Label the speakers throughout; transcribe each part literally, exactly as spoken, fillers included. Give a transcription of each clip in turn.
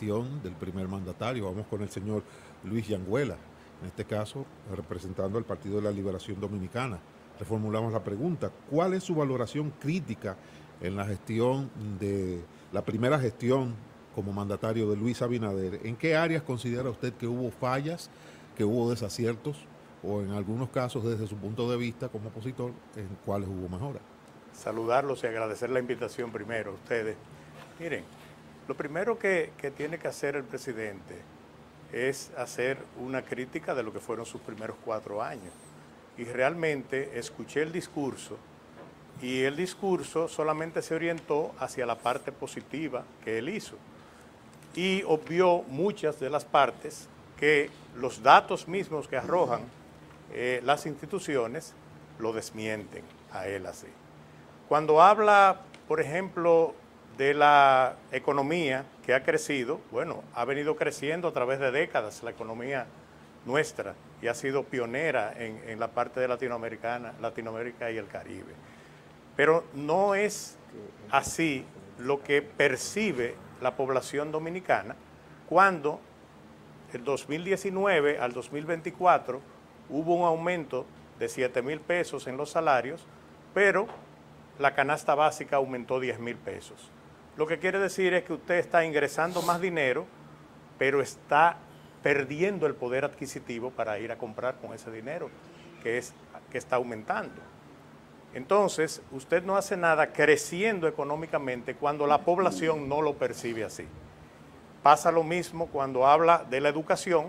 Speaker 1: gestión del primer mandatario. Vamos con el señor Luis Yanguela, en este caso representando al Partido de la Liberación Dominicana. Reformulamos la pregunta: ¿cuál es su valoración crítica en la gestión de la primera gestión como mandatario de Luis Abinader? ¿En qué áreas considera usted que hubo fallas, que hubo desaciertos, o en algunos casos, desde su punto de vista como opositor, en cuáles hubo mejora?
Speaker 2: Saludarlos y agradecer la invitación primero a ustedes. Miren, lo primero que, que tiene que hacer el presidente es hacer una crítica de lo que fueron sus primeros cuatro años. Y realmente escuché el discurso, y el discurso solamente se orientó hacia la parte positiva que él hizo. Y obvió muchas de las partes que los datos mismos que arrojan eh, las instituciones lo desmienten a él así. Cuando habla, por ejemplo, de la economía que ha crecido, bueno, ha venido creciendo a través de décadas la economía nuestra y ha sido pionera en, en la parte de Latinoamericana, Latinoamérica y el Caribe. Pero no es así lo que percibe la población dominicana cuando el dos mil diecinueve al dos mil veinticuatro hubo un aumento de siete mil pesos en los salarios, pero la canasta básica aumentó diez mil pesos. Lo que quiere decir es que usted está ingresando más dinero, pero está perdiendo el poder adquisitivo para ir a comprar con ese dinero, que, es, que está aumentando. Entonces, usted no hace nada creciendo económicamente cuando la población no lo percibe así. Pasa lo mismo cuando habla de la educación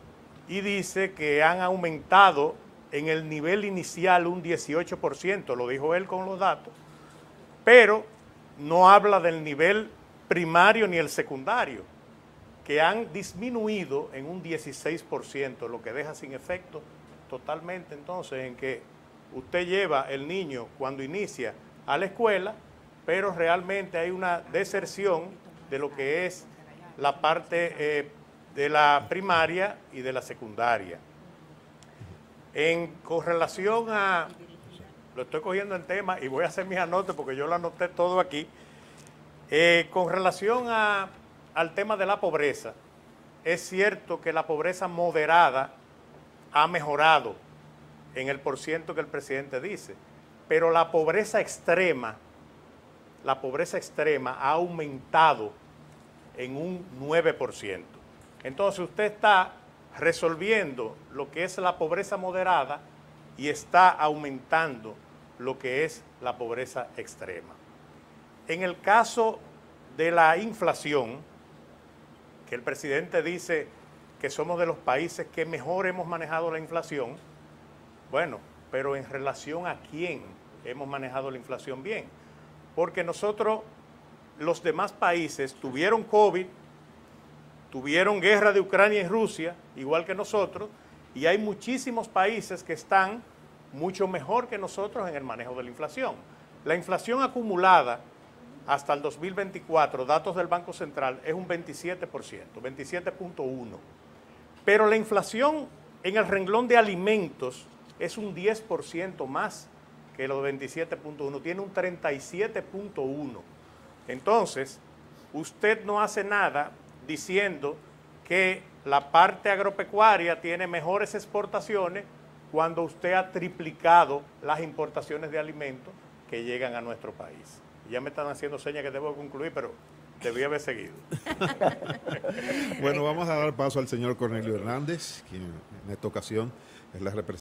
Speaker 2: y dice que han aumentado en el nivel inicial un dieciocho por ciento, lo dijo él con los datos, pero no habla del nivel primario ni el secundario, que han disminuido en un dieciséis por ciento, lo que deja sin efecto totalmente entonces en que usted lleva el niño cuando inicia a la escuela, pero realmente hay una deserción de lo que es la parte eh, de la primaria y de la secundaria. En correlación a, lo estoy cogiendo en tema y voy a hacer mis anotes porque yo lo anoté todo aquí, eh, con relación a al tema de la pobreza, es cierto que la pobreza moderada ha mejorado en el porciento que el presidente dice, pero la pobreza extrema, la pobreza extrema ha aumentado en un nueve por ciento. Entonces usted está resolviendo lo que es la pobreza moderada y está aumentando lo que es la pobreza extrema. En el caso de la inflación, que el presidente dice que somos de los países que mejor hemos manejado la inflación, bueno, pero en relación a quién hemos manejado la inflación bien. Porque nosotros, los demás países, tuvieron COVID, tuvieron guerra de Ucrania y Rusia, igual que nosotros, y hay muchísimos países que están mucho mejor que nosotros en el manejo de la inflación. La inflación acumulada hasta el dos mil veinticuatro, datos del Banco Central, es un veintisiete por ciento, veintisiete punto uno. Pero la inflación en el renglón de alimentos es un diez por ciento más que los veintisiete punto uno, tiene un treinta y siete punto uno. Entonces, usted no hace nada diciendo que la parte agropecuaria tiene mejores exportaciones cuando usted ha triplicado las importaciones de alimentos que llegan a nuestro país. Ya me están haciendo señas que debo concluir, pero debí haber seguido.
Speaker 1: Bueno, vamos a dar paso al señor Cornelio Hernández, quien en esta ocasión es la representante